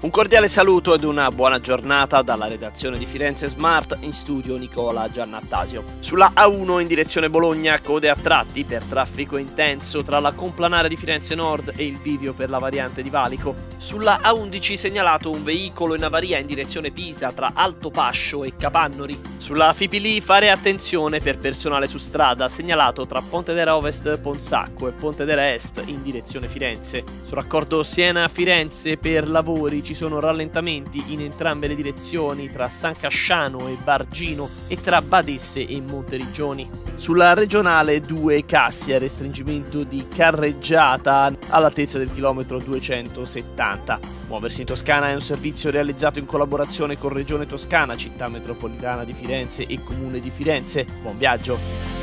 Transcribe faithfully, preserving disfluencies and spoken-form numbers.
Un cordiale saluto ed una buona giornata dalla redazione di Firenze Smart, in studio Nicola Giannattasio. Sulla A uno in direzione Bologna, code a tratti per traffico intenso tra la complanare di Firenze Nord e il bivio per la variante di Valico. Sulla A undici segnalato un veicolo in avaria in direzione Pisa tra Altopascio e Capannori. Sulla Fipili fare attenzione per personale su strada, segnalato tra Pontedera Ovest Ponsacco e Pontedera Est in direzione Firenze. Sul raccordo Siena-Firenze per lavori ci sono rallentamenti in entrambe le direzioni tra San Casciano e Bargino e tra Badesse e Monteriggioni. Sulla regionale due Cassia, restringimento di carreggiata all'altezza del chilometro duecentosettanta. Muoversi in Toscana è un servizio realizzato in collaborazione con Regione Toscana, Città Metropolitana di Firenze e Comune di Firenze. Buon viaggio!